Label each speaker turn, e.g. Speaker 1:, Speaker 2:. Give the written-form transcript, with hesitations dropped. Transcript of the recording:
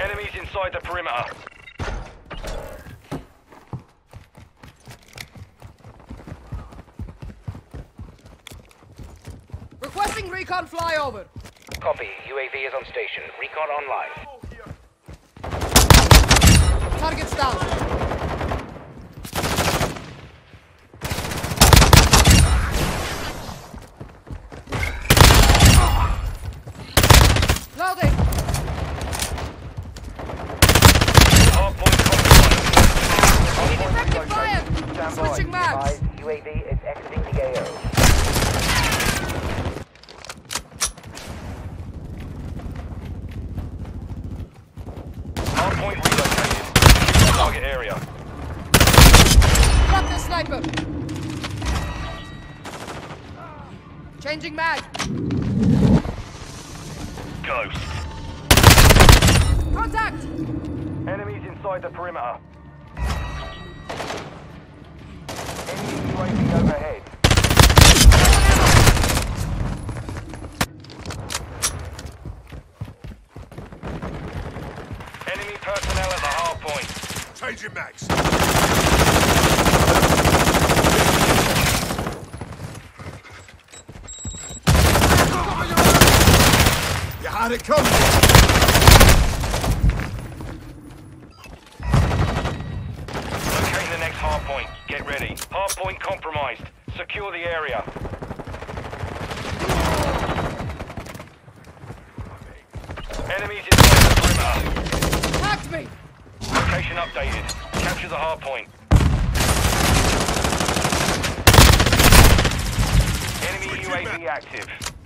Speaker 1: Enemies inside the perimeter.
Speaker 2: Requesting recon flyover.
Speaker 3: Copy. UAV is on station. Recon online.
Speaker 2: Target's down. Loading.
Speaker 1: Hardpoint compromised.
Speaker 2: Effective fire. Switching mags.
Speaker 3: UAV is exiting the AO.
Speaker 1: Hardpoint relocated. Target area.
Speaker 2: Drop the sniper. Changing mag.
Speaker 1: Ghost.
Speaker 2: Contact.
Speaker 1: Enemies inside the perimeter. Enemy UAV overhead. Enemy personnel at the hard point.
Speaker 4: Changing max. You had it coming.
Speaker 1: Locating the next hard point. Get ready. Hard point compromised. Secure the area. Enemies inside the perimeter.
Speaker 2: Hacked me.
Speaker 1: Location updated. Capture the hard point. Enemy UAV active.